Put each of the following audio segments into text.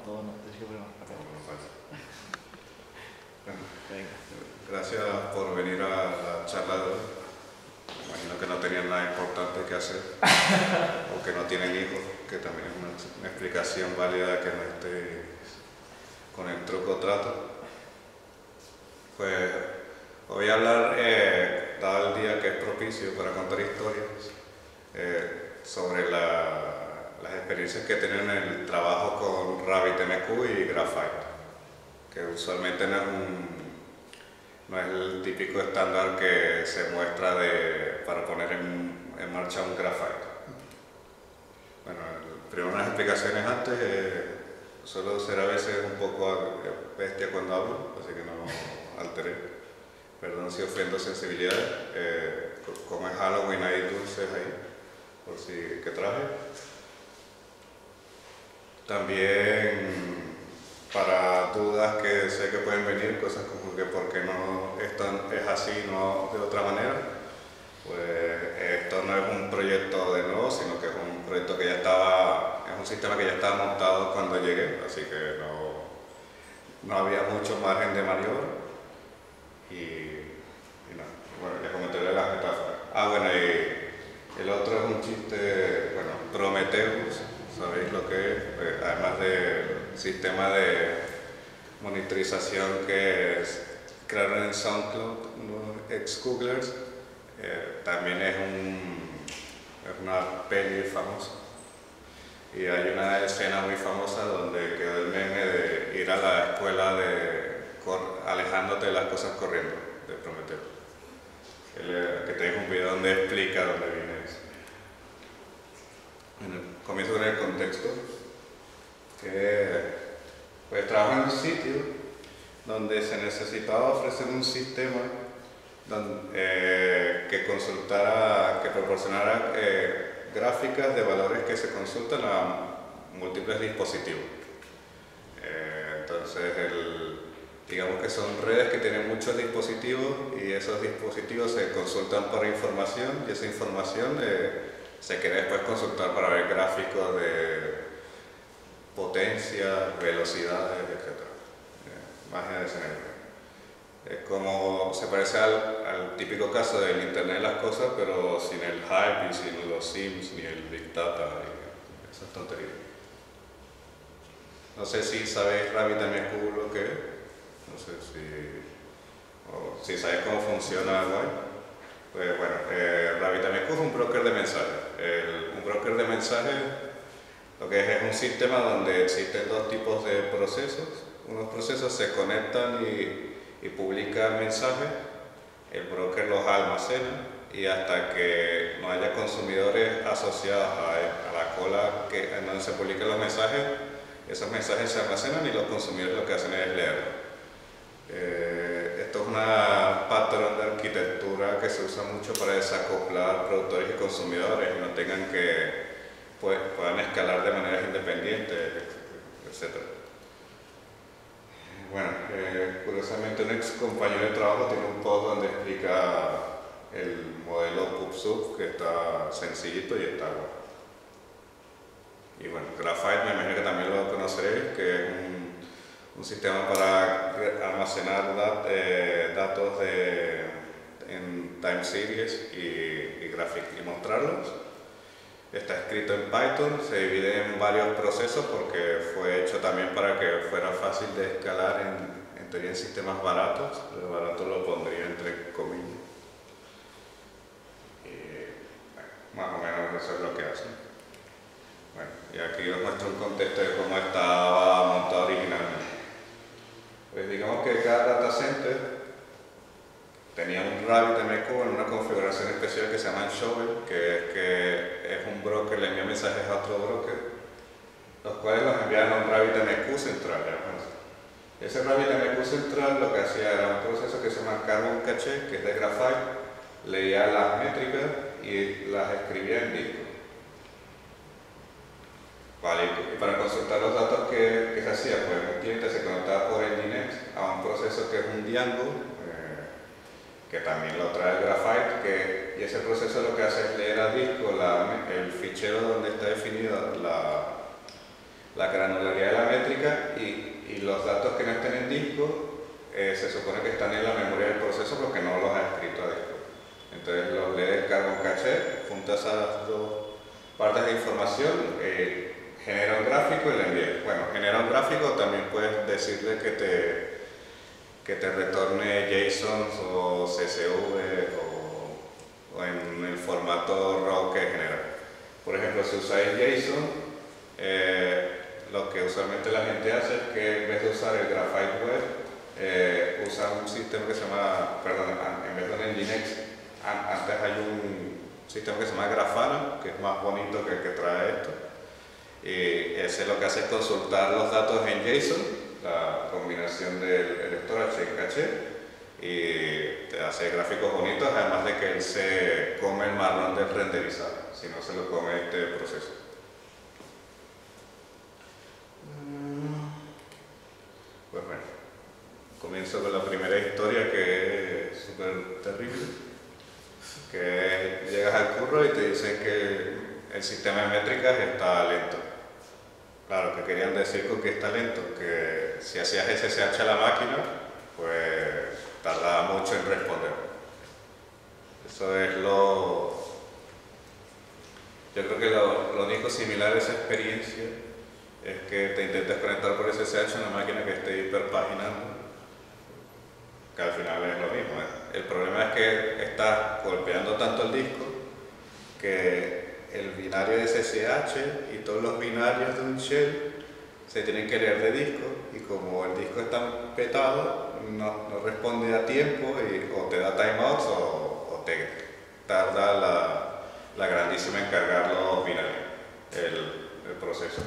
todo, no te sirve más para Venga. Gracias por venir a la charla de hoy. Imagino que no tenían nada importante que hacer o que no tienen hijos, que también es una explicación válida que no esté con el truco o trato. Pues voy a hablar, dado el día que es propicio para contar historias, sobre las experiencias que tienen en el trabajo con Rabbit MQ y Graphite, que usualmente no es el típico estándar que se muestra para poner en marcha un Graphite. Bueno, primero unas explicaciones antes, suelo ser a veces un poco bestia cuando hablo, así que no alteré. Perdón si ofendo sensibilidades. Como es Halloween hay dulces ahí, por si que traje. También para dudas que sé que pueden venir, cosas como que por qué no esto es así, no de otra manera. Pues esto no es un proyecto de nuevo, sino que es un proyecto que ya estaba, es un sistema que ya estaba montado cuando llegué, así que no había mucho margen de maniobra. Y nada, bueno, ya comentaré las metáforas. Bueno, y el otro es un chiste, bueno, Prometheus, ¿sabéis lo que es? Pues, además del sistema de monitorización que crearon en SoundCloud, los ex-Googlers, también es una peli famosa. Y hay una escena muy famosa donde quedó el meme de ir a la escuela alejándote de las cosas corriendo, de Prometeo. Que tenéis un video donde explica dónde viene eso. Bueno, comienzo con el contexto. Pues trabajo en un sitio donde se necesitaba ofrecer un sistema que proporcionara gráficas de valores que se consultan a múltiples dispositivos. Entonces, digamos que son redes que tienen muchos dispositivos y esos dispositivos se consultan por información y esa información se quiere después consultar para ver gráficos de potencia, velocidades, etc. Imágenes de escenario. Es como, se parece al típico caso del Internet de las cosas, pero sin el hype y sin los sims ni el big data y esas tonterías. No sé si sabéis Rabbit MQ lo que es. No sé si sabéis cómo funciona algo ahí. Pues bueno, Rabbit MQ es un broker de mensajes. Un broker de mensajes lo que es un sistema donde existen dos tipos de procesos. Unos procesos se conectan y publican mensajes, el broker los almacena y hasta que no haya consumidores asociados a la cola en donde se publican los mensajes, esos mensajes se almacenan y los consumidores lo que hacen es leerlos. Esto es una patrón de arquitectura que se usa mucho para desacoplar productores y consumidores y no tengan que puedan escalar de maneras independientes, etc. Bueno, curiosamente un ex compañero de trabajo tiene un post donde explica el modelo PubSub, que está sencillito y está bueno. Y bueno, Graphite me imagino que también lo conoceréis, que es un sistema para almacenar datos en time series y mostrarlos. Está escrito en Python, se divide en varios procesos porque fue hecho también para que fuera fácil de escalar en teoría en sistemas baratos. El barato lo pondría entre comillas. Y, bueno, más o menos eso es lo que hacen. Bueno, y aquí os muestro un contexto de cómo estaba montado originalmente. Pues digamos que cada data center tenía un Rabbit MQ en una configuración especial que se llama Shovel, que es un broker, le envía mensajes a otro broker, los cuales los envían a un Rabbit MQ central. Ese Rabbit MQ central lo que hacía era un proceso que se llama Carbon Cache, que es de Graphite, leía las métricas y las escribía en disco. Vale, y para consultar los datos que se hacía, pues un cliente se conectaba por Nginx a un proceso que es un Django, que también lo trae el Graphite, y ese proceso lo que hace es leer al disco el fichero donde está definido la granularidad de la métrica y los datos que no estén en disco se supone que están en la memoria del proceso porque no los ha escrito a disco. Entonces los lee el carbon caché, junta esas dos partes de información, genera un gráfico y le envía. Bueno, genera un gráfico, también puedes decirle que te retorne JSON o CSV o en el formato RAW que genera. Por ejemplo, si usáis JSON, lo que usualmente la gente hace es que en vez de usar el Graphite Web, usa un sistema que se llama, perdón, en vez de un Nginx, antes hay un sistema que se llama Grafana, que es más bonito que el que trae esto. Y ese lo que hace es consultar los datos en JSON, la combinación del storage y caché, y te hace gráficos bonitos, además de que él se come el marrón del renderizado, si no se lo come este proceso. Pues bueno, comienzo con la primera historia, que es súper terrible, que llegas al curro y te dicen que el sistema de métricas está lento. Claro, que querían decir con que está lento, que si hacías SSH a la máquina, pues tardaba mucho en responder. Eso es yo creo que lo único similar a esa experiencia es que te intentes conectar por SSH a una máquina que esté hiperpaginando, que al final es lo mismo. El problema es que estás golpeando tanto el disco que el binario de SSH y todos los binarios de un shell se tienen que leer de disco, y como el disco está petado, no responde a tiempo o te da timeouts o te tarda la grandísima en cargar los binarios, el proceso.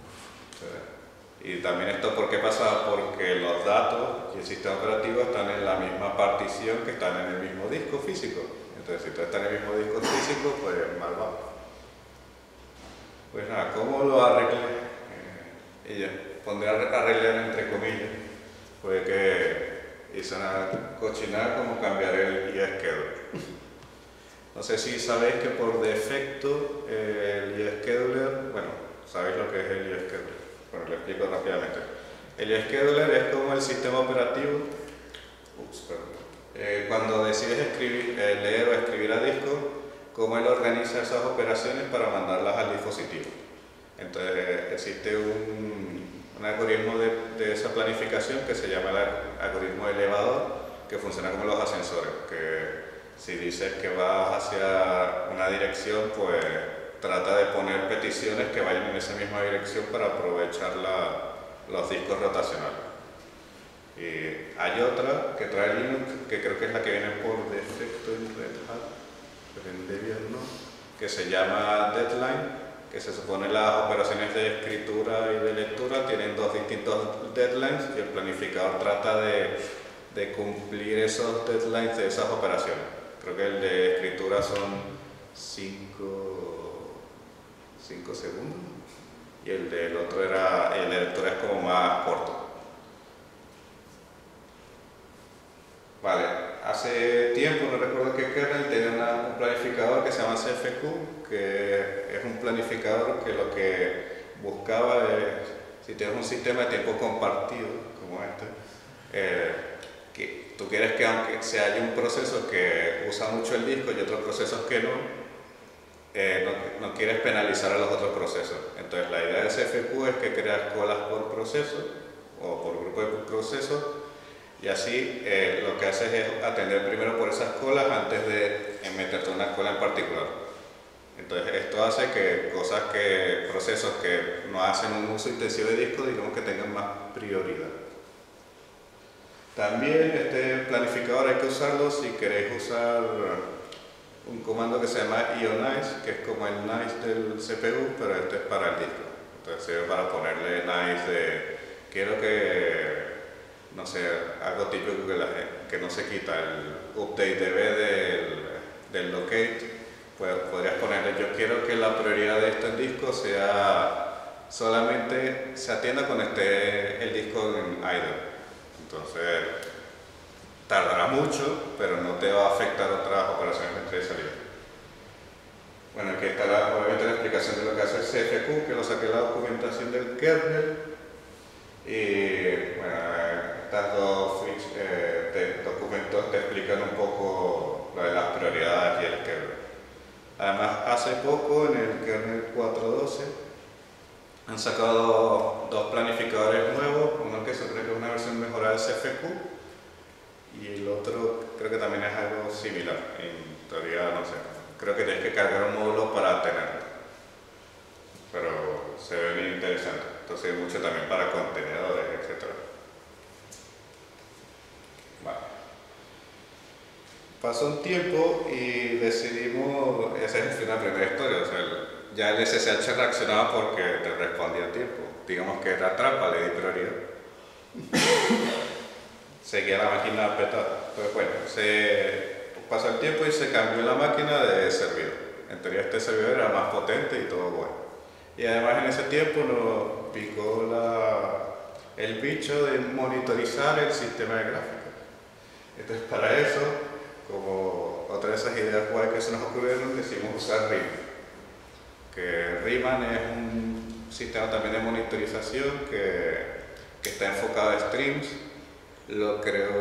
Y también esto, ¿por qué pasa? Porque los datos y el sistema operativo están en la misma partición que están en el mismo disco físico. Entonces, si tú estás en el mismo disco físico, pues mal va. Pues nada, ¿cómo lo arreglé? Y ya, pondré arreglar entre comillas, fue que hice una cochinada como cambiar el eScheduler. No sé si sabéis que por defecto el eScheduler, bueno, sabéis lo que es el eScheduler, bueno, lo explico rápidamente. El eScheduler es como el sistema operativo, cuando decides leer o escribir a disco, cómo él organiza esas operaciones para mandarlas al dispositivo. Entonces existe un algoritmo de esa planificación que se llama el algoritmo elevador, que funciona como los ascensores, que si dices que vas hacia una dirección, pues trata de poner peticiones que vayan en esa misma dirección para aprovechar los discos rotacionales. Y hay otra que trae Linux, que creo que es la que viene por defecto en Red Hat, pero en Debian no, que se llama Deadline, que se supone las operaciones de escritura y de lectura tienen dos distintos deadlines y el planificador trata de cumplir esos deadlines de esas operaciones. Creo que el de escritura son 5 segundos y el del otro el de lectura es como más corto. Vale, hace tiempo, no recuerdo qué kernel, tenía un planificador que se llama CFQ, que es un planificador que lo que buscaba es, si tienes un sistema de tiempo compartido, como que tú quieres que aunque se haya un proceso que usa mucho el disco y otros procesos que no quieres penalizar a los otros procesos. Entonces la idea de CFQ es que creas colas por proceso o por grupo de procesos, y así lo que haces es atender primero por esas colas antes de meterte una cola en particular. Entonces esto hace que procesos que no hacen un uso intensivo de disco, digamos que tengan más prioridad. También este planificador hay que usarlo si queréis usar un comando que se llama ionize, que es como el nice del CPU, pero este es para el disco. Entonces sirve para ponerle nice de quiero que, no sé, algo típico que no se quita, el update del locate, pues podrías ponerle yo quiero que la prioridad de esto en disco sea solamente se atienda cuando esté el disco en idle. Entonces tardará mucho, pero no te va a afectar otras operaciones de entrada y salida. Bueno, aquí está obviamente la explicación de lo que hace el CFQ, que lo saqué de la documentación del kernel. Y bueno, estas dos documentos te explican un poco lo de las prioridades y el kernel. Además, hace poco en el kernel 4.12 han sacado dos planificadores nuevos, uno que se cree que es una versión mejorada del CFQ y el otro creo que también es algo similar. En teoría, no sé, creo que tienes que cargar un módulo para tenerlo, pero se ve bien interesante. Entonces hay mucho también para contenedores, etc. Vale. Pasó un tiempo y decidimos, esa es la primera historia, o sea, ya el SSH reaccionaba porque te respondía a tiempo. Digamos que era trampa, le di prioridad. Seguía la máquina petada. Pues bueno, pasó el tiempo y se cambió la máquina de servidor. En teoría este servidor era más potente y todo bueno. Y además en ese tiempo nos picó el bicho de monitorizar el sistema de gráfica. Entonces para eso, como otra de esas ideas guay que se nos ocurrieron, decidimos usar Riemann. Que Riemann es un sistema también de monitorización que está enfocado a streams. Lo creó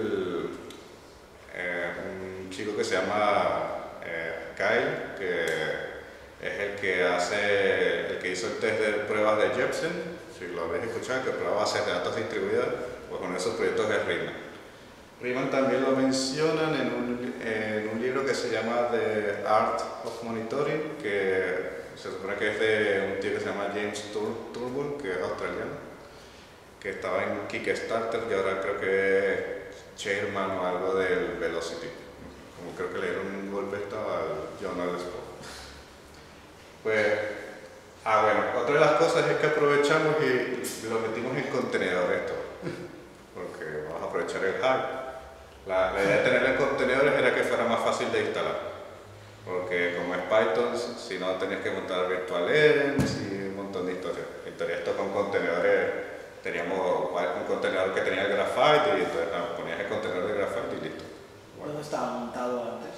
un chico que se llama Kyle, que es el que hizo el test de pruebas de Jepsen. Si lo habéis escuchado, que prueba bases de datos distribuidas, pues con esos proyectos es Riemann. Riemann también lo mencionan en un libro que se llama The Art of Monitoring, que se supone que es de un tío que se llama James Turnbull, que es australiano, que estaba en Kickstarter y ahora creo que es chairman o algo del Velocity. Como creo que le dieron un golpe al Journal Sport. Pues, bueno, otra de las cosas es que aprovechamos y lo metimos en contenedores esto, porque vamos a aprovechar el hype. La idea de tenerlo en contenedores era que fuera más fácil de instalar, porque como es Python, si no tenías que montar virtualenv y un montón de historias. En teoría esto con contenedores, teníamos un contenedor que tenía el Graphite y entonces ponías el contenedor de Graphite y listo. Bueno. ¿Dónde estaba montado antes?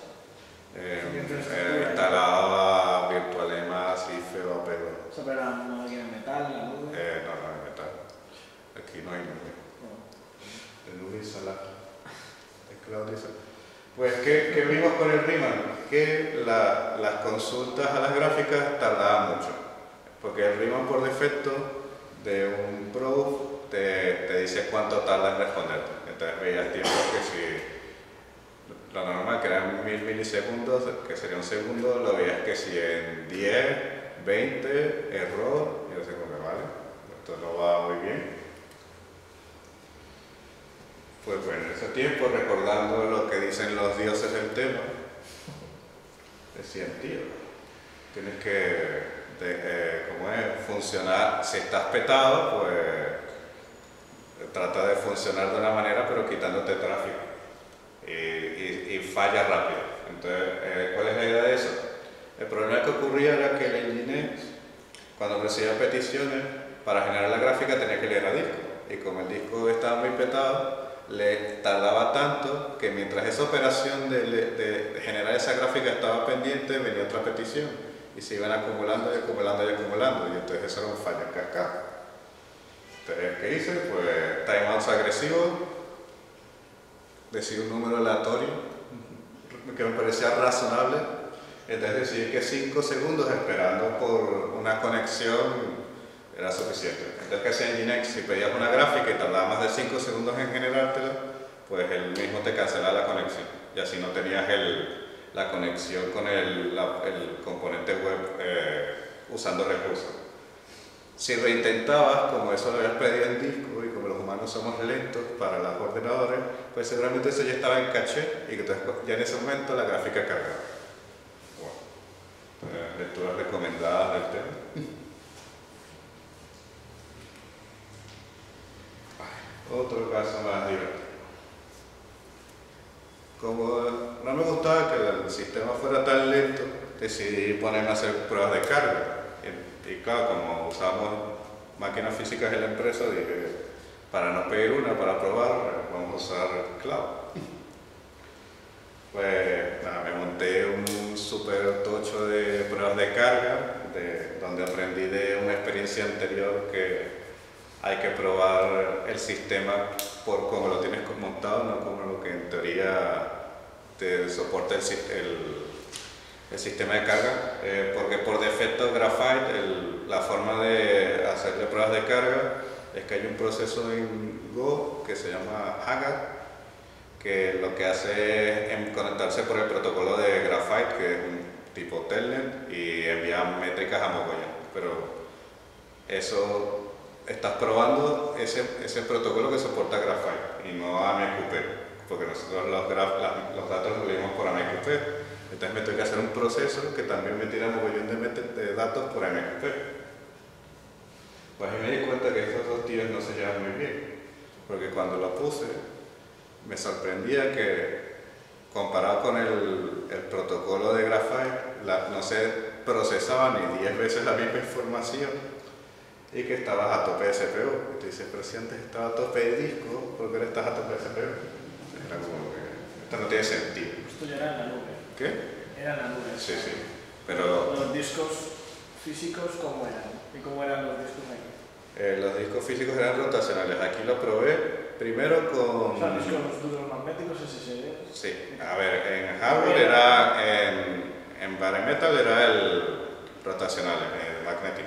Instalaba virtualenv así feo a pelo. ¿Eso era una máquina en metal, la nube? No es metal. Aquí no hay nube. El nube instalado. Pues, ¿qué vimos con el Riemann? Que las consultas a las gráficas tardaban mucho, porque el Riemann por defecto de un proof te dice cuánto tarda en responderte. Entonces veías tiempo que si lo normal que eran 1000 milisegundos, que sería un segundo, lo veías que si en 10, 20, error, y yo sé cómo vale, esto no va muy bien. Pues bueno, en ese tiempo, recordando lo que dicen los dioses del tema, decían, tío, tienes que, ¿cómo es? Funcionar, si estás petado, pues trata de funcionar de una manera, pero quitándote tráfico y falla rápido. Entonces, ¿cuál es la idea de eso? El problema que ocurría era que el Nginx, cuando recibía peticiones, para generar la gráfica tenía que leer a disco, y como el disco estaba muy petado, le tardaba tanto que mientras esa operación de generar esa gráfica estaba pendiente, venía otra petición y se iban acumulando y acumulando y acumulando, y entonces eso era un fallo en cascada. Entonces, ¿qué hice? Pues timeouts agresivos, decidí un número aleatorio que me parecía razonable, entonces decidí que 5 segundos esperando por una conexión era suficiente. Entonces, ¿qué hacía en Nginx? Si pedías una gráfica y tardaba más de 5 segundos en generártela, pues él mismo te cancelaba la conexión. Y así no tenías la conexión con el componente web usando recursos. Si reintentabas, como eso lo habías pedido en disco y como los humanos somos lentos para los ordenadores, pues seguramente eso ya estaba en caché y entonces ya en ese momento la gráfica cargaba. Bueno, lecturas recomendadas del tema. Otro caso más divertido. Como no me gustaba que el sistema fuera tan lento, decidí ponerme a hacer pruebas de carga. Y claro, como usábamos máquinas físicas en la empresa, dije, para no pedir una, para probar, vamos a usar cloud. Pues nada, me monté un super tocho de pruebas de carga, donde aprendí de una experiencia anterior que hay que probar el sistema por cómo lo tienes montado, no como lo que en teoría te soporta el sistema de carga, porque por defecto Graphite, la forma de hacerle pruebas de carga es que hay un proceso en Go que se llama Hagar, que lo que hace es conectarse por el protocolo de Graphite, que es un tipo telnet, y envía métricas a mogollón. Pero eso estás probando ese protocolo que soporta Graphite y no AMQP, porque nosotros los datos los leímos por AMQP. Entonces me tengo que hacer un proceso que también me tira mogollón de datos por AMQP. Pues ahí me di cuenta que estos dos tíos no se llevan muy bien, porque cuando lo puse me sorprendía que comparado con el protocolo de Graphite no se procesaba ni 10 veces la misma información y que estabas a tope de CPU. Y te dices, pero si antes estaba a tope de disco, ¿por qué ahora estás a tope de CPU? Era como que esto no tiene sentido. Esto ya era en la nube. ¿Qué? Era en la nube. Sí, sí. Pero los discos físicos, ¿cómo eran? ¿Y cómo eran los discos aquí? Los discos físicos eran rotacionales. Aquí lo probé primero con... O sea, discos duros magnéticos SSD. Sí, a ver, en hardware era, en bare metal era el rotacional, el magnético.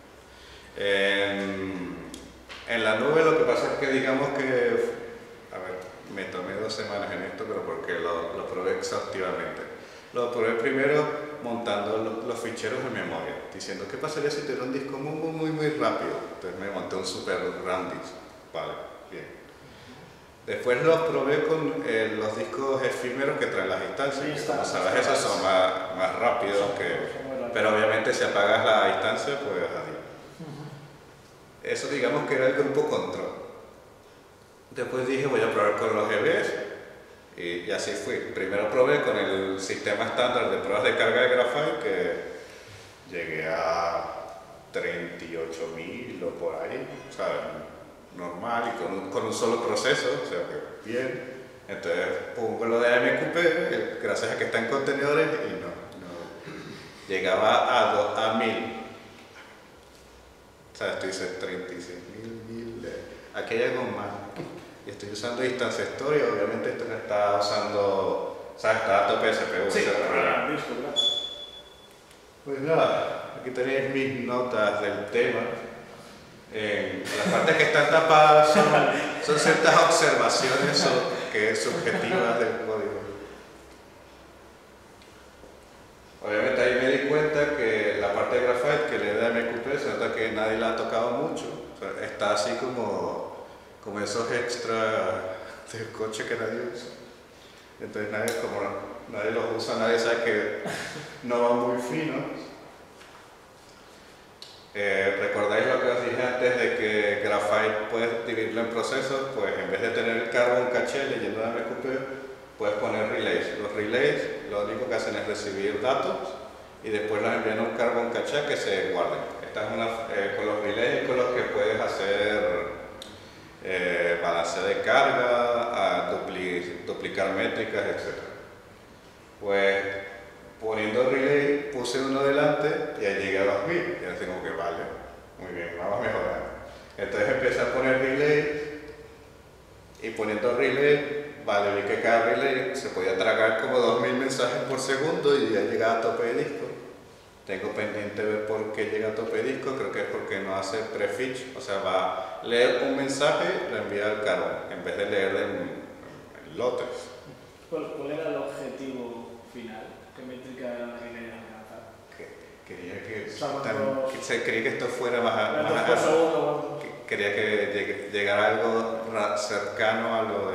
En la nube lo que pasa es que digamos que, a ver, me tomé 2 semanas en esto, pero porque lo probé exhaustivamente. Lo probé primero montando los ficheros de memoria, diciendo qué pasaría si tuviera un disco muy rápido. Entonces me monté un super RAM disk. Vale, bien. Después los probé con los discos efímeros que traen las instancias, que como sabes esos son más rápidos, pero obviamente si apagas la instancia pues adiós. Eso digamos que era el grupo control. Después dije voy a probar con los EVs y así fui. Primero probé con el sistema estándar de pruebas de carga de Graphite, que llegué a 38.000 o por ahí, ¿sabes? Normal y con un solo proceso, o sea que bien. Entonces pongo lo de AMQP, gracias a que está en contenedores, y no llegaba a 1000. O sea, esto dice 36.000, aquí hay algo más. Y estoy usando Instance Story, obviamente esto no está usando, o sea, está a tope de CPU. Sí, pero disco, claro. Pues nada, aquí tenéis mis notas del tema. Las partes que están tapadas son ciertas observaciones subjetivas del código. Obviamente ahí me di cuenta que la parte de Graphite que le da AMQP se nota que nadie la ha tocado mucho. O sea, está así como esos extras del coche que nadie usa. Entonces como nadie los usa, nadie sabe que no van muy finos. ¿Recordáis lo que os dije antes de que Graphite puedes dividirlo en procesos? Pues en vez de tener el carbon caché leyendo de AMQP, puedes poner relays. Los relays lo único que hacen es recibir datos y después los envían a un carbon caché que se guarden. Esta es con los relays con los que puedes hacer balanceo de carga, duplicar métricas, etc. Pues poniendo relay puse uno delante y ahí llegué a 2000 y así como que vale, muy bien, vamos a mejorar. Entonces empecé a poner relay y poniendo relay, vale, vi que cada relay se podía tragar como 2000 mensajes por segundo y ya llegaba a tope de disco. Tengo pendiente ver por qué llega a tope de disco, creo que es porque no hace prefetch, o sea, va a leer un mensaje y lo envía al carbon en vez de leer en lotes. ¿Cuál era el objetivo final? ¿Qué métrica era la que querías alcanzar? Quería que esto fuera más quería que llegara algo cercano a lo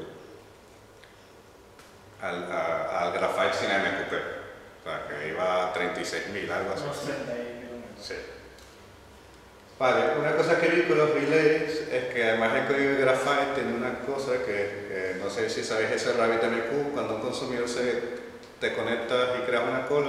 al Graphite sin AMQP. O sea, que iba a 36.000, algo así. Unos 30 sí. Vale, una cosa que vi con los relays es que además el código de Graphite tiene una cosa que no sé si sabéis ese Rabbit MQ, cuando un consumidor te conectas y creas una cola,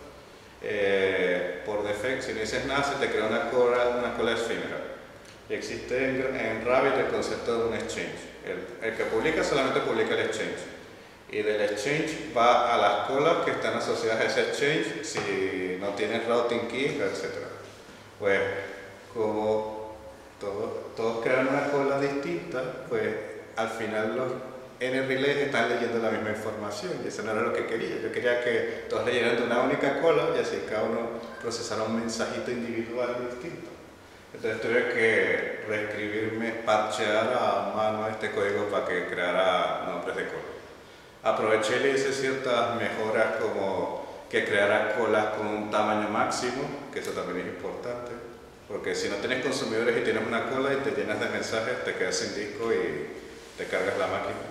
por defecto, si no dices nada, se te crea una cola efímera. Y existe en Rabbit el concepto de un exchange. El que publica solamente publica el exchange. Y del exchange va a las colas que están asociadas a ese exchange si no tienes routing keys, etc. Pues como todos crean una cola distinta, pues al final los N-relays están leyendo la misma información y eso no era lo que quería. Yo quería que todos leyeran de una única cola y así cada uno procesara un mensajito individual distinto. Entonces tuve que reescribirme, parchear a mano este código para que creara nombres de cola. Aproveché y le hice ciertas mejoras como que creara colas con un tamaño máximo, que eso también es importante, porque si no tienes consumidores y tienes una cola y te llenas de mensajes, te quedas sin disco y te cargas la máquina.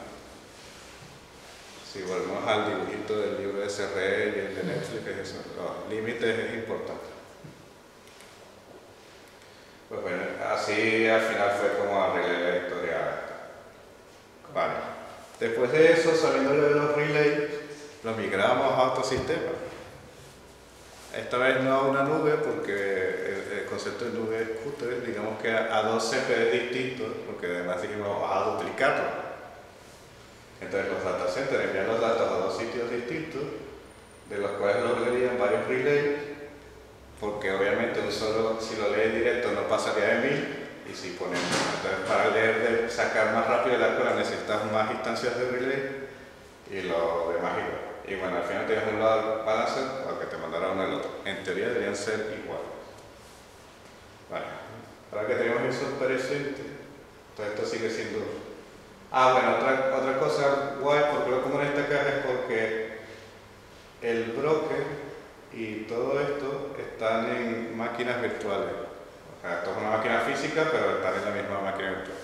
Si volvemos al dibujito del libro de SRE y el de Netflix, es eso, los límites es importante. Pues bueno, así al final fue como arreglé la historia. Vale. Después de eso, saliendo de los relays, lo migramos a otro sistema. Esta vez no a una nube, porque el concepto de nube es cutre, digamos que a dos CPD distintos, porque además dijimos a duplicarlo. Entonces los data centers envían los datos a dos sitios distintos, de los cuales los leerían varios relays, porque obviamente si lo lees directo no pasaría de 1000. Y si ponemos, entonces para sacar más rápido de la cola necesitas más instancias de relay y lo demás igual. Y bueno, al final tienes un lado balancer o que te mandará uno al otro. En teoría deberían ser iguales. Vale, ahora que tenemos eso presente, todo esto sigue siendo... bueno, otra cosa guay, porque lo pongo en esta caja es porque el broker y todo esto están en máquinas virtuales. Esto es una máquina física, pero está en la misma máquina virtual.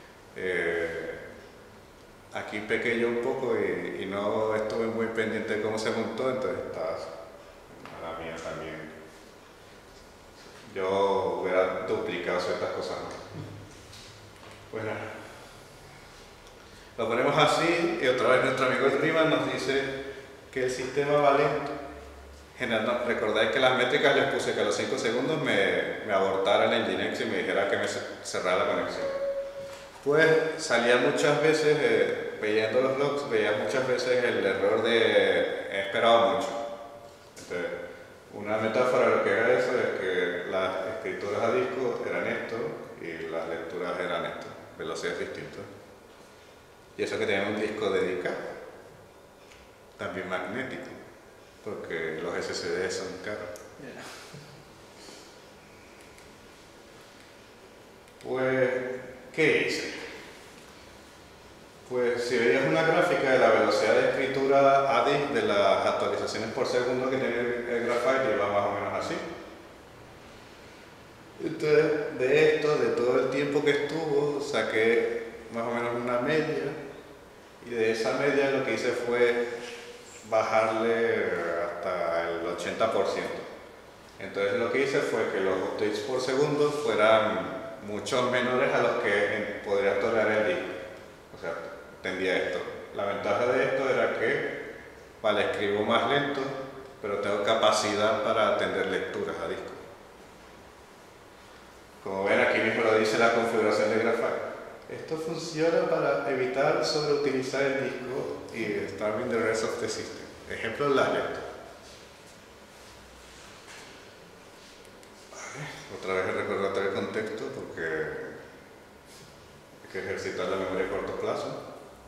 Aquí pequé yo un poco y no estuve muy pendiente de cómo se montó, entonces está a la mía también. Yo hubiera duplicado ciertas cosas. Pues nada. Lo ponemos así y otra vez nuestro amigo Riemann nos dice que el sistema va lento. Recordáis que las métricas les puse que a los 5 segundos me abortara el Nginx y me dijera que me cerrara la conexión. Pues salía muchas veces, leyendo los logs, veía muchas veces el error de he esperado mucho. Entonces, una metáfora de lo que era eso es que las escrituras a disco eran esto y las lecturas eran esto, velocidades distintas. Y eso que tenía un disco dedicado, también magnético. Porque los SSD son caros. Yeah. Pues, ¿qué hice? Pues si veías una gráfica de la velocidad de escritura a disk de las actualizaciones por segundo que tiene el Graphite, iba más o menos así. Entonces, de esto, de todo el tiempo que estuvo, saqué más o menos una media, y de esa media lo que hice fue bajarle hasta el 80%. Entonces lo que hice fue que los updates por segundo fueran mucho menores a los que podría tolerar el disco. O sea, entendía esto. La ventaja de esto era que, vale, escribo más lento, pero tengo capacidad para atender lecturas a disco. Como ven, aquí mismo lo dice la configuración de Graphite. Esto funciona para evitar sobreutilizar el disco y starving the rest of the system. Ejemplo en la lectura. Vale. Otra vez el recordatorio del contexto porque hay que ejercitar la memoria a corto plazo.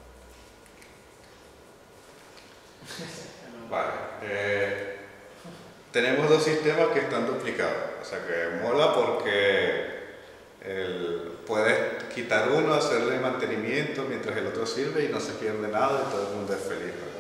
Vale. Tenemos dos sistemas que están duplicados. O sea que mola porque puedes quitar uno, hacerle mantenimiento mientras el otro sirve y no se pierde nada y todo el mundo es feliz, ¿verdad?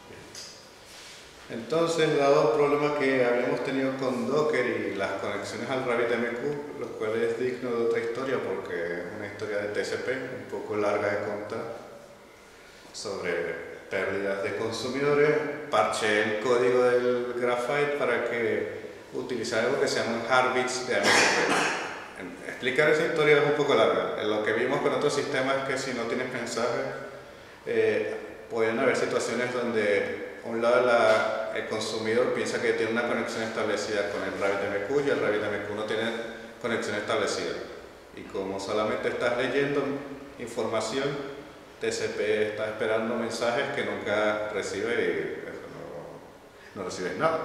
Entonces, dado el problema que habíamos tenido con Docker y las conexiones al RabbitMQ, lo cual es digno de otra historia porque es una historia de TCP, un poco larga de contar, sobre pérdidas de consumidores, parché el código del Graphite para que utilizara algo que se llaman heartbeats de AMQP. Explicar esa historia es un poco larga. Lo que vimos con otros sistemas es que si no tienes mensajes, pueden haber situaciones donde a un lado el consumidor piensa que tiene una conexión establecida con el RabbitMQ y el RabbitMQ no tiene conexión establecida. Y como solamente estás leyendo información, TCP está esperando mensajes que nunca recibe y no recibe nada.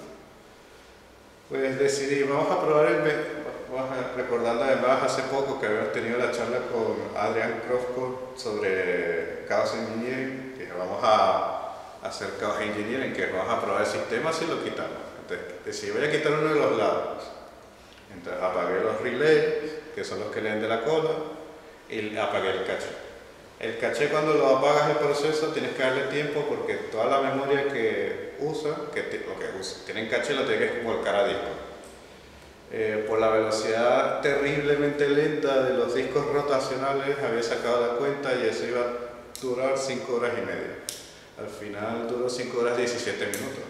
Pues decidí, vamos a probar recordando además hace poco que habíamos tenido la charla con Adrian Croftcourt sobre Chaos Engineering, que vamos a hacer Chaos Engineering, que vamos a probar el sistema si lo quitamos. Entonces decidí, voy a quitar uno de los lados. Entonces apagué los relays, que son los que leen de la cola, y apagué el caché. El caché, cuando lo apagas el proceso, tienes que darle tiempo porque toda la memoria que usa, tienen caché, lo tienes que volcar a disco. Por la velocidad terriblemente lenta de los discos rotacionales había sacado la cuenta y eso iba a durar 5 horas y media. Al final duró 5 horas y 17 minutos.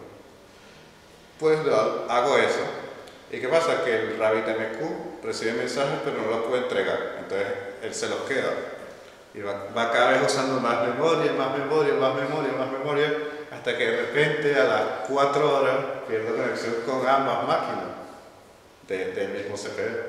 Pues hago eso. ¿Y qué pasa? Que el Graphite AMQ recibe mensajes pero no los puede entregar. Entonces él se los queda. Y va cada vez usando más memoria, más memoria, más memoria, más memoria, hasta que de repente a las 4 horas pierdo conexión con ambas máquinas del mismo CPU.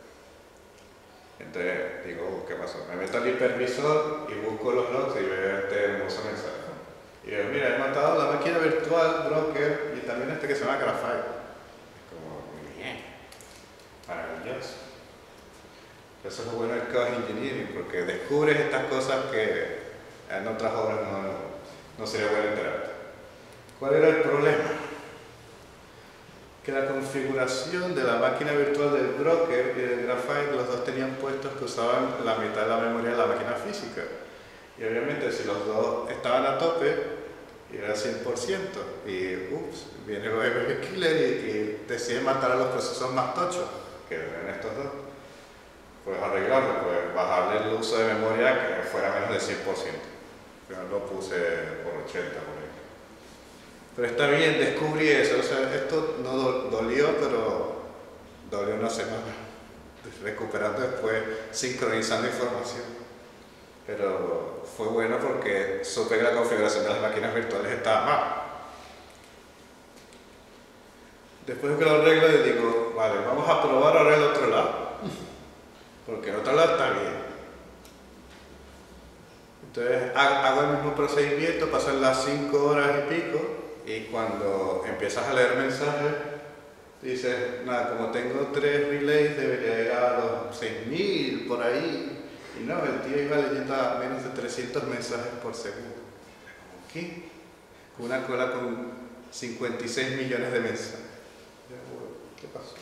Entonces digo, ¿qué pasó? Me meto al hipervisor y busco los logs y veo este hermoso mensaje. Y digo, mira, he matado la máquina virtual, broker, y también este que se llama Graphite. Es como, muy bien, maravilloso. Eso es lo bueno del Chaos Engineering, porque descubres estas cosas que en otras horas no sería bueno enterarte. ¿Cuál era el problema? Que la configuración de la máquina virtual del broker y del Graphite, los dos tenían puestos que usaban la mitad de la memoria de la máquina física. Y obviamente si los dos estaban a tope, era 100%. Y ups, viene el web killer y decide matar a los procesos más tochos, que eran estos dos. Pues arreglarlo, pues bajarle el uso de memoria que fuera menos del 100%. Yo lo puse por 80 por ahí. Pero está bien, descubrí eso. O sea, esto no dolió, pero dolió una semana. Recuperando después, sincronizando información. Pero fue bueno porque supe que la configuración de las máquinas virtuales estaba mal. Después de que lo arreglo, le digo, vale, vamos a probar ahora el otro lado. Porque el otro lado está bien. Entonces hago el mismo procedimiento, pasan las 5 horas y pico, y cuando empiezas a leer mensajes, dices, nada, como tengo 3 relays, debería ir a los 6000 por ahí. Y no, el tío iba leyendo a menos de 300 mensajes por segundo. ¿Qué? Una cola con 56 millones de mensajes. ¿Qué pasó?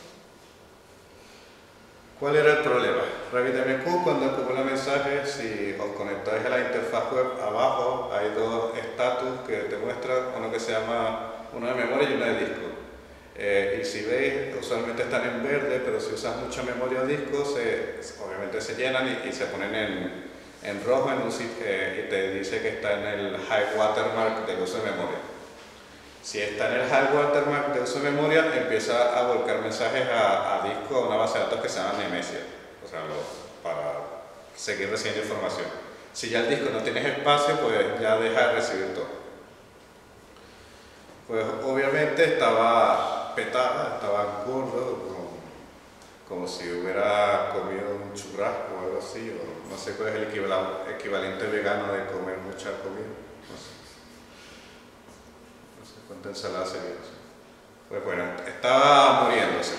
¿Cuál era el problema? Graphite AMQ, cuando acumula mensajes, si os conectáis a la interfaz web, abajo hay dos estatus que te muestran, uno que se llama uno de memoria y uno de disco. Y si veis, usualmente están en verde, pero si usas mucha memoria o disco, obviamente se llenan y se ponen en rojo en un sitio, y te dice que está en el high watermark del uso de memoria. Si está en el high watermark de uso de memoria, empieza a volcar mensajes a disco, a una base de datos que se llama Nemesia, o sea, para seguir recibiendo información. Si ya el disco no tienes espacio, pues ya deja de recibir todo. Pues obviamente estaba petada, estaba gordo, como si hubiera comido un churrasco o algo así, o no sé cuál es el equivalente vegano de comer mucha comida. No sé cuánta ensalada sería eso. Pues bueno, estaba muriéndose.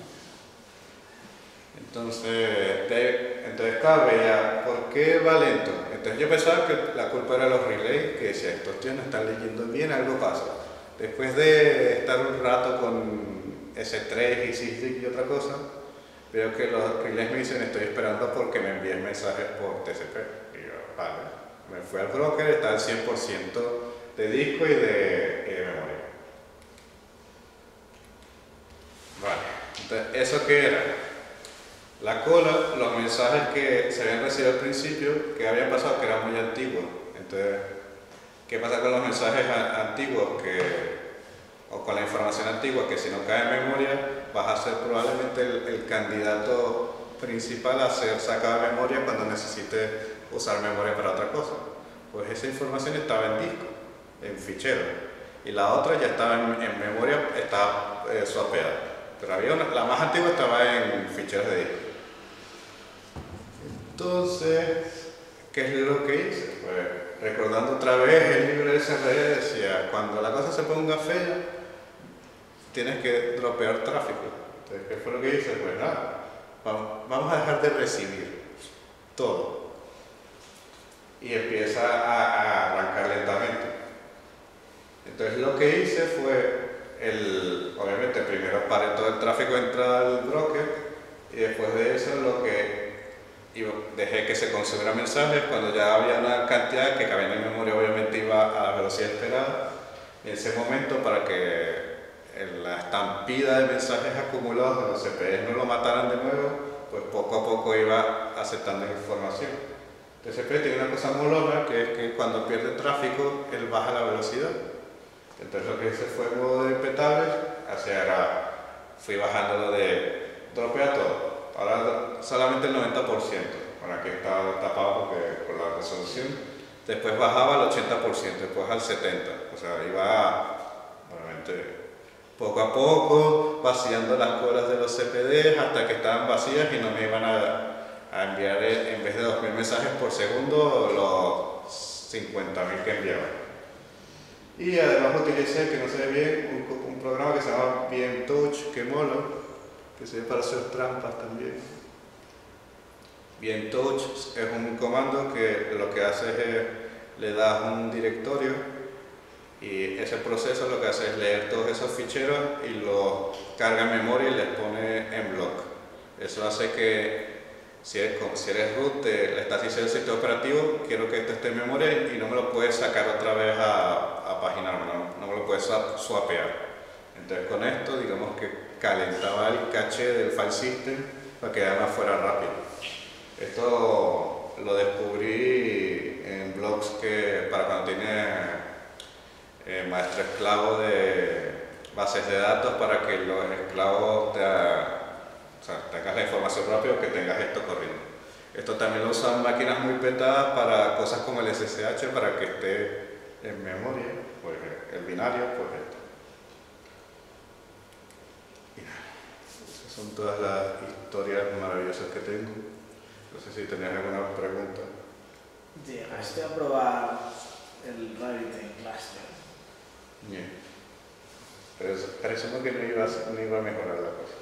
Entonces claro, veía, ¿por qué va lento? Entonces yo pensaba que la culpa era los relays, que decía, estos tíos no están leyendo bien, algo pasa. Después de estar un rato con S3 y SysDict y otra cosa, veo que los relays me dicen, estoy esperando porque me envíen mensajes por TCP. Y yo, vale, me fui al broker, está al 100% de disco y de memoria. Vale, entonces, ¿eso qué era? La cola, los mensajes que se habían recibido al principio, que habían pasado, que eran muy antiguos. Entonces, ¿qué pasa con los mensajes antiguos o con la información antigua? Que si no cae en memoria, vas a ser probablemente el candidato principal a ser sacado de memoria cuando necesites usar memoria para otra cosa. Pues esa información estaba en disco, en fichero, y la otra ya estaba en memoria, estaba swapeada. Pero había la más antigua estaba en ficheros de disco. Entonces, ¿qué es lo que hice? Pues recordando otra vez el libro de SRE decía, cuando la cosa se ponga fea, tienes que dropear tráfico. Entonces, ¿qué fue lo que hice? Pues nada, vamos a dejar de recibir todo. Y empieza a arrancar lentamente. Entonces lo que hice fue, obviamente primero paré todo el tráfico de entrada al broker y después de eso dejé que se consumiera mensajes. Cuando ya había una cantidad que cabía en mi memoria, obviamente iba a la velocidad esperada. En ese momento, para que la estampida de mensajes acumulados de los CPEs no lo mataran de nuevo, pues poco a poco iba aceptando información. Entonces el CPE tiene una cosa molona, que es que cuando pierde tráfico, él baja la velocidad. Entonces lo que hice fue el modo de impetables, fui bajándolo de dropea todo, ahora solamente el 90%, bueno aquí está tapado por la resolución, después bajaba al 80%, después al 70%, o sea iba obviamente poco a poco vaciando las colas de los CPDs hasta que estaban vacías y no me iban a enviar en vez de 2000 mensajes por segundo los 50.000 que enviaban. Y además utilicé, que no se ve bien, un programa que se llama Bien Touch, que mola, que sirve para hacer trampas también. Bien Touch es un comando que lo que hace es le das un directorio y ese proceso lo que hace es leer todos esos ficheros y los carga en memoria y les pone en block. Eso hace que si eres root, le estás diciendo al sistema operativo, quiero que esto esté en memoria y no me lo puedes sacar otra vez a paginarme, no me lo puedes swapear. Entonces con esto, digamos que calentaba el caché del file system para que además fuera rápido. Esto lo descubrí en blogs para cuando tiene maestro esclavo de bases de datos, para que los esclavos tengas la información rápido, que tengas esto corriendo. Esto también lo usan máquinas muy petadas para cosas como el SSH, para que esté en memoria, pues el binario, pues esto. Y nada, esas son todas las historias maravillosas que tengo. No sé si tenías alguna pregunta. Llegaste a probar el Graphite en cluster. Bien. Pero presumo que no iba a mejorar la cosa.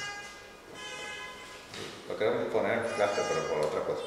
Lo queremos poner en cluster, pero por otra cosa.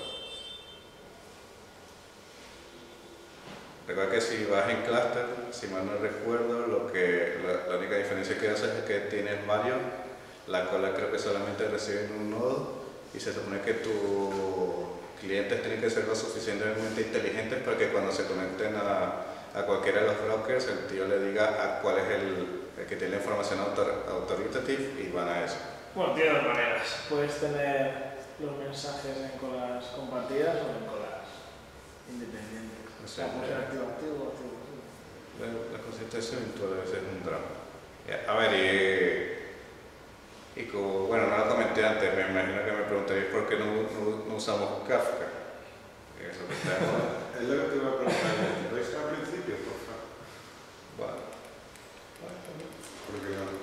Recuerda que si vas en cluster, si mal no recuerdo, la única diferencia que haces es que tienes varios. La cola creo que solamente reciben un nodo y se supone que tus clientes tienen que ser lo suficientemente inteligentes para que cuando se conecten a cualquiera de los brokers, el tío le diga a cuál es el que tiene la información authoritative y van a eso. Bueno, tiene dos maneras. Puedes tener los mensajes en colas compartidas o en colas independientes. O sea, puede ser activo. La consistencia eventual debe ser un drama. A ver, y como, bueno, no lo comenté antes, me imagino que me preguntaréis por qué no usamos Kafka. Eso que está de moda. Es lo que te iba a preguntar. ¿Lo hice al principio, por favor? Vale. Porque no.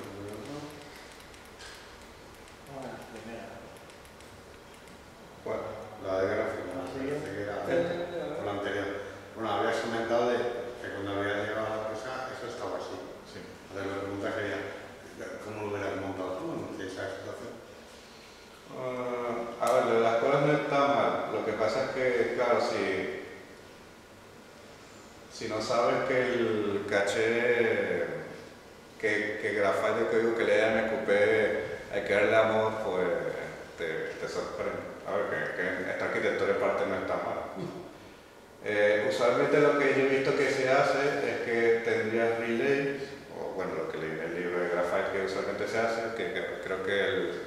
¿Cuál? La de gráfica, me parece que era o la anterior. Bueno, habías comentado que cuando habías llegado a la empresa eso estaba así. Sí. Entonces la pregunta sería, ¿cómo lo hubieras montado tú en esa situación? A ver, lo de las colas no está mal. Lo que pasa es que, claro, si no sabes que el caché, que Graphite de código que lee AMQP hay que darle amor, pues te sorprende. A ver, que esta arquitectura de parte no está mal. Usualmente lo que yo he visto que se hace es que tendrías relays, o bueno, lo que leí en el libro de Graphite que usualmente se hace, que creo que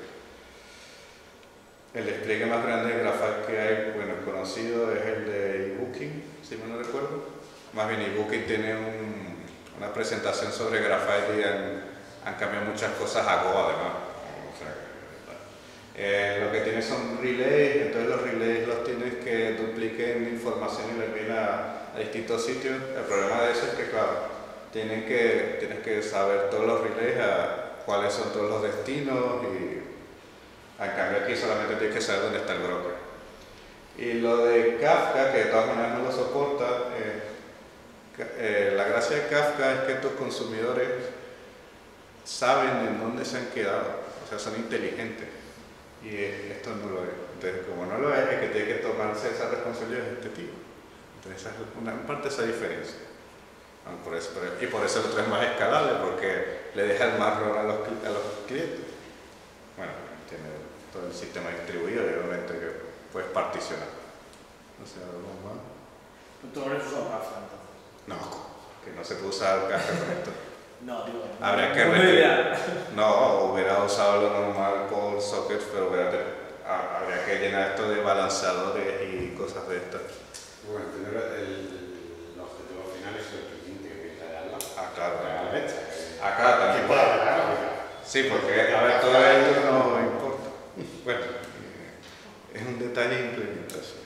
el despliegue más grande de Graphite que hay, bueno, conocido, es el de eBooking, si mal no recuerdo. Más bien eBooking tiene una presentación sobre Graphite y han cambiado muchas cosas a Go además. O sea, lo que tiene son relays, entonces los relays los tienes que dupliquen información y lo envíen a distintos sitios. El problema de eso es que, claro, tienes que saber todos los relays, cuáles son todos los destinos, y en cambio aquí solamente tienes que saber dónde está el broker. Y lo de Kafka, que de todas maneras no lo soporta, la gracia de Kafka es que tus consumidores saben en dónde se han quedado, o sea, son inteligentes. Y esto no lo es. Entonces, como no lo es, el que tiene que tomarse esa responsabilidad es este tipo. Entonces, esa es una parte de esa diferencia. Y por eso el otro es más escalable, porque le deja el marrón a los clientes. Bueno, tiene todo el sistema distribuido y obviamente que puedes particionar. O sea, algo más. ¿Tú habrías usado Kafka entonces? No, que no se puede usar Kafka con esto. No, digo, Habría que no, hubiera usado lo normal por sockets, pero habría que llenar esto de balanceadores y cosas de estas. Bueno, primero el objetivo final es el cliente que piensa de al lado. Ah, claro. A la derecha. Acá también. Sí, porque a ver, todo esto no importa. Bueno, es un detalle de implementación.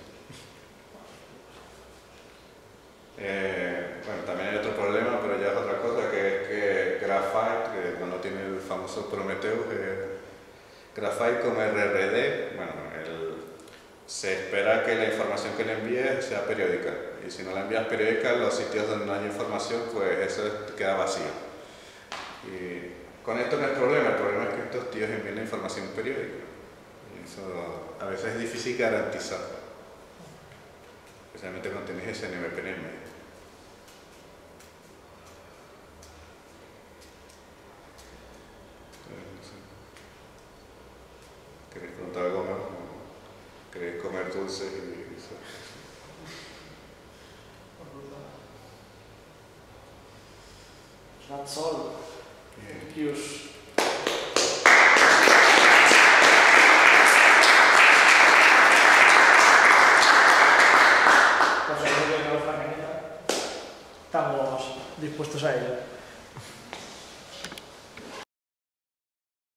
Bueno, también hay otro problema, pero ya es otra cosa, que es que Graphite, que no tiene el famoso Prometheus, Graphite con RRD, bueno, se espera que la información que le envíes sea periódica, y si no la envías periódica, los sitios donde no hay información, pues eso queda vacío. Y con esto no es problema, el problema es que estos tíos envían la información periódica, y eso a veces es difícil garantizar, especialmente cuando tienes ese NMP en el medio. ¿Queréis preguntar algo más? ¿Queréis comer dulces y eso? That's all. Thank you. Pues yo creo que estamos dispuestos a ello.